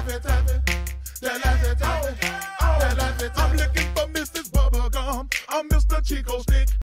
Laffy Taffy, the Laffy Taffy, the Laffy Taffy. I'm looking for Mrs. Bubblegum, I'm Mr. Chico Stick.